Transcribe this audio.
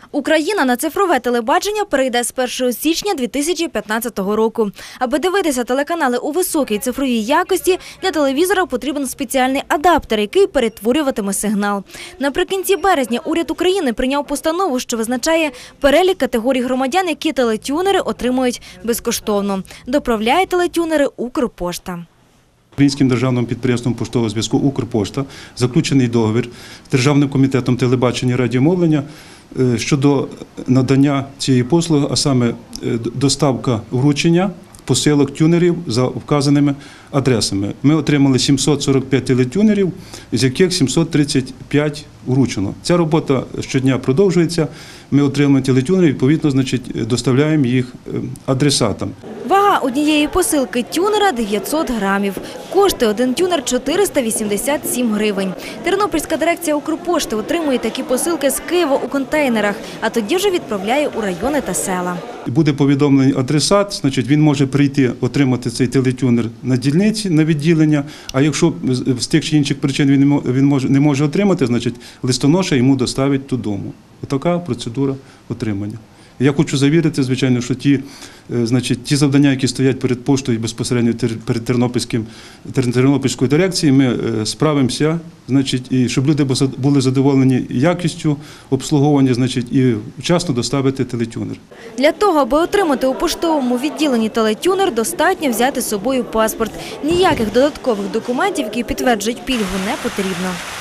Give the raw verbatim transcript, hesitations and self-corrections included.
Україна на цифрове телебачення перейде з першого січня дві тисячі п'ятнадцятого року. Аби дивитися телеканали у високій цифровій якості, для телевізора потрібен спеціальний адаптер, який перетворюватиме сигнал. Наприкінці березня уряд України прийняв постанову, що визначає перелік категорій громадян, які телетюнери отримують безкоштовно. Доправляє телетюнери Укрпошта. Українським державним підприємством поштового зв'язку «Укрпошта» заключений договір з Державним комітетом телебачення і радіомовлення щодо надання цієї послуги, а саме доставка вручення посилок тюнерів за вказаними адресами. Ми отримали сімсот сорок п'ять телетюнерів, з яких сімсот тридцять п'ять вручено. Ця робота щодня продовжується. Ми отримуємо телетюнери, відповідно, значить, доставляємо їх адресатам. Вага однієї посилки тюнера – дев'ятсот грамів. Коштує один тюнер – чотириста вісімдесят сім гривень. Тернопільська дирекція Укрпошти отримує такі посилки з Києва у контейнерах, а тоді вже відправляє у райони та села. Буде повідомлений адресат, значить, він може прийти, отримати цей телетюнер на дільниці, на відділення, а якщо з тих чи інших причин він не може отримати, значить, листоноша йому доставить додому. Отака процедура отримання. Я хочу завірити, звичайно, що ті, значить, ті завдання, які стоять перед поштою безпосередньо перед Тернопільським, Тернопільською дирекцією, ми справимося, значить, і щоб люди були задоволені якістю обслуговування, значить, і вчасно доставити телетюнер. Для того, аби отримати у поштовому відділенні телетюнер, достатньо взяти з собою паспорт. Ніяких додаткових документів, які підтверджують пільгу, не потрібно.